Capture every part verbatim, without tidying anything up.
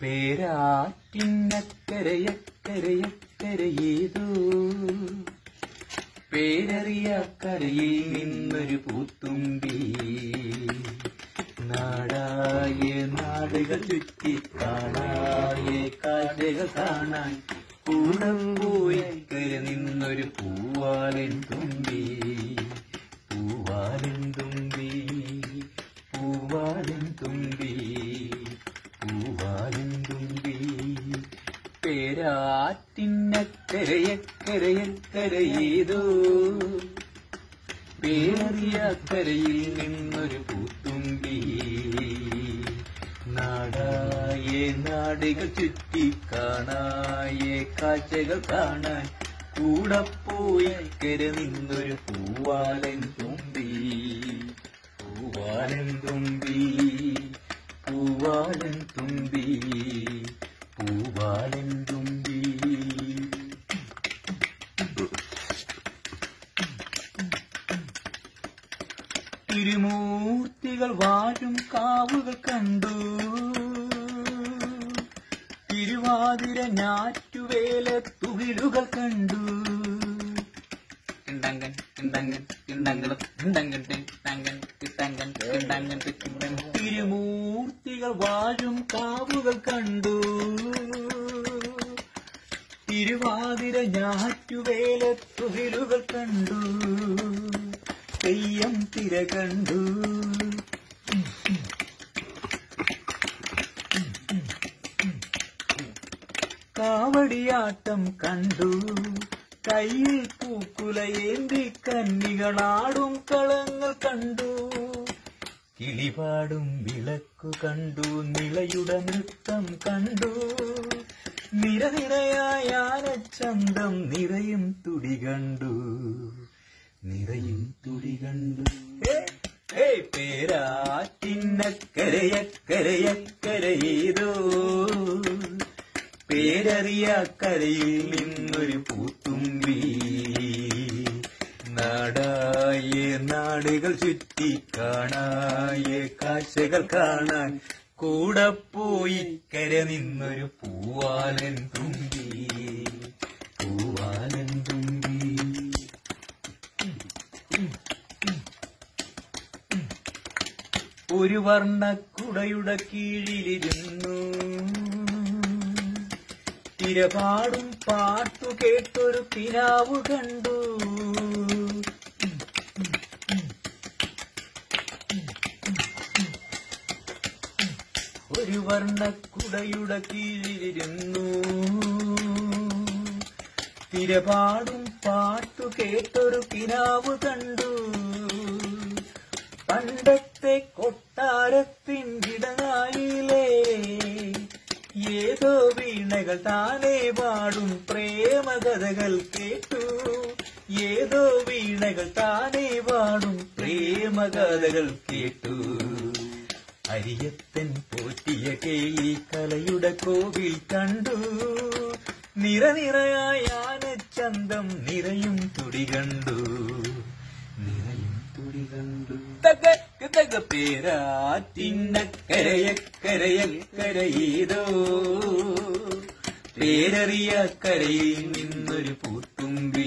പേരാറ്റിനക്കരയക്കരയക്കരയേതോ പേരറിയാക്കരയിൽ നിന്നൊരു പൂത്തുമ്പി നാടായ നാടുകൾ ചുറ്റി കാണായ കാഴ്ചകൾ കാണാൻ കൂടം പോയി കര നിന്നൊരു പൂവാലൻ തുമ്പി പൂവാലൻ തുമ്പി പൂവാലൻ തുമ്പി പൂവാലൻ തുമ്പി പേരാറ്റിനക്കരയക്കരയക്കരയേതോ പേരറിയാക്കരയിൽ നിന്നൊരു പൂത്തുമ്പി നാടായ നാടുകൾ ചുറ്റി കാണായ കാഴ്ചകൾ കാണാൻ കൂടപ്പോയി കര നിന്നൊരു പൂവാലൻ തുമ്പി പൂവാലൻ തുമ്പി പൂവാലൻ തുമ്പി പൂവാലൻ തുമ്പി. തിരുമൂർത്തികൾ വാഴും കാവുകൾ കണ്ടു തിരുവാതിര ഞാറ്റുവേല തുകിലുകൾ കണ്ടു തിരുമൂർത്തികൾ വാഴും കാവുകൾ കണ്ടു തിരുവാതിര ഞാറ്റുവേല തുകിലുകൾ കണ്ടു തെയ്യം തിര കണ്ടു കാവടിയാട്ടം കണ്ടു കയ്യിൽ പൂക്കുലയേന്തി കന്നികളാടും കളങ്ങൾ കണ്ടു കിളിപാടും വിളക്കു കണ്ടു നിളയുടെ നൃത്തം കണ്ടു നിരനിരയായ ആനച്ചന്തം നിറയും തുടി കണ്ടു നിറയും തുടി കണ്ടു. പേരാറ്റിനക്കരയക്കരയക്കരയേതോ പേരറിയാക്കരയിൽ നിന്നൊരു പൂത്തുമ്പി നാടായ നാടുകൾ ചുറ്റി കാണായ കാഴ്ചകൾ കാണാൻ കൂടപ്പോയി കര നിന്നൊരു പൂവാലൻ തുമ്പി പൂവാലൻ തുമ്പി. ഒരു വർണ്ണക്കുടയുടെ കീഴിലിരുന്നു തിരപാടും പാട്ടു കേട്ടൊരു പിനാവ് കണ്ടു ഒരു വർണ്ണക്കുടയുടെ കീഴിലിരുന്നു തിരപാടും പാട്ടു കേട്ടൊരു പിനാവ് കണ്ടു പണ്ടത്തെ കൊട്ടാരത്തിൻ ഇടനായിലേ ഏതോ വീണകൾ താനേ പാടും പ്രേമകഥകൾ കേട്ടു ഏതോ വീണകൾ താനേ പാടും പ്രേമകഥകൾ കേട്ടു അരിയത്തൻ പോറ്റിയ കേളി കലയുടെ കോവിൽ കണ്ടു നിറനിറയായ ആനച്ചന്തം നിറയും തുടി കണ്ടു നിറയും തുടി കണ്ടു. തകക്ക് തക പേരാറ്റിനക്കരയക്കരയക്കരയേതോ പേരറിയാക്കരയിൽ നിന്നൊരു പൂത്തുമ്പി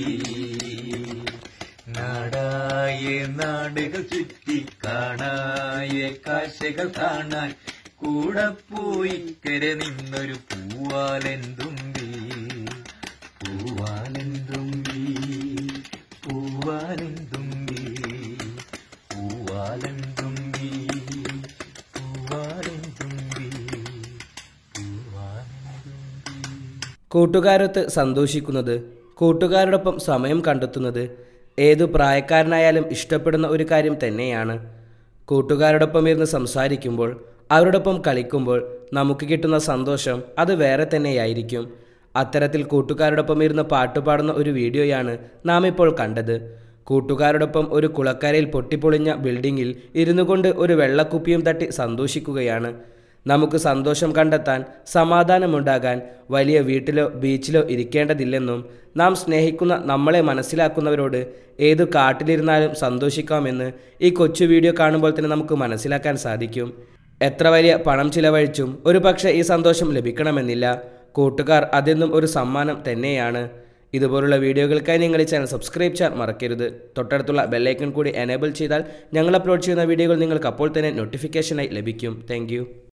നാടായ നാടുകൾ ചുറ്റി കാണായ കാഴ്ചകൾ കാണാൻ കൂടപ്പോയി കര നിന്നൊരു പൂവാലൻ തുമ്പി പൂവാലൻ തുമ്പി പൂവാലൻ തുമ്പി പൂവാലൻ തുമ്പി പൂവാലൻ തുമ്പി പൂവാലൻ തുമ്പി. കൂട്ടുകാരൊത്ത് സന്തോഷിക്കുന്നത്, കൂട്ടുകാരോടൊപ്പം സമയം കണ്ടെത്തുന്നത് ഏതു പ്രായക്കാരനായാലും ഇഷ്ടപ്പെടുന്ന ഒരു കാര്യം തന്നെയാണ്. കൂട്ടുകാരോടൊപ്പം ഇരുന്ന് സംസാരിക്കുമ്പോൾ, അവരോടൊപ്പം കളിക്കുമ്പോൾ നമുക്ക് കിട്ടുന്ന സന്തോഷം അത് വേറെ തന്നെയായിരിക്കും. അത്തരത്തിൽ കൂട്ടുകാരോടൊപ്പം ഇരുന്ന് പാട്ടുപാടുന്ന ഒരു വീഡിയോയാണ് നാം ഇപ്പോൾ കണ്ടത്. കൂട്ടുകാരോടൊപ്പം ഒരു കുളക്കരയിൽ പൊട്ടിപ്പൊളിഞ്ഞ ബിൽഡിങ്ങിൽ ഇരുന്നു കൊണ്ട് ഒരു വെള്ളക്കുപ്പിയും തട്ടി സന്തോഷിക്കുകയാണ്. നമുക്ക് സന്തോഷം കണ്ടെത്താൻ, സമാധാനമുണ്ടാകാൻ വലിയ വീട്ടിലോ ബീച്ചിലോ ഇരിക്കേണ്ടതില്ലെന്നും നാം സ്നേഹിക്കുന്ന നമ്മളെ മനസ്സിലാക്കുന്നവരോട് ഏതു കാട്ടിലിരുന്നാലും സന്തോഷിക്കാമെന്ന് ഈ കൊച്ചു വീഡിയോ കാണുമ്പോൾ തന്നെ നമുക്ക് മനസ്സിലാക്കാൻ സാധിക്കും. എത്ര വലിയ പണം ചിലവഴിച്ചും ഒരു പക്ഷേ ഈ സന്തോഷം ലഭിക്കണമെന്നില്ല. കൂട്ടുകാർ അതെന്നും ഒരു സമ്മാനം തന്നെയാണ്. ഇതുപോലുള്ള വീഡിയോകൾക്കായി നിങ്ങൾ ഈ ചാനൽ സബ്സ്ക്രൈബ് ചെയ്യാൻ മറക്കരുത്. തൊട്ടടുത്തുള്ള ബെല്ലൈക്കൺ കൂടി എനേബിൾ ചെയ്താൽ ഞങ്ങൾ അപ്ലോഡ് ചെയ്യുന്ന വീഡിയോകൾ നിങ്ങൾക്ക് അപ്പോൾ തന്നെ നോട്ടിഫിക്കേഷനായി ലഭിക്കും. താങ്ക്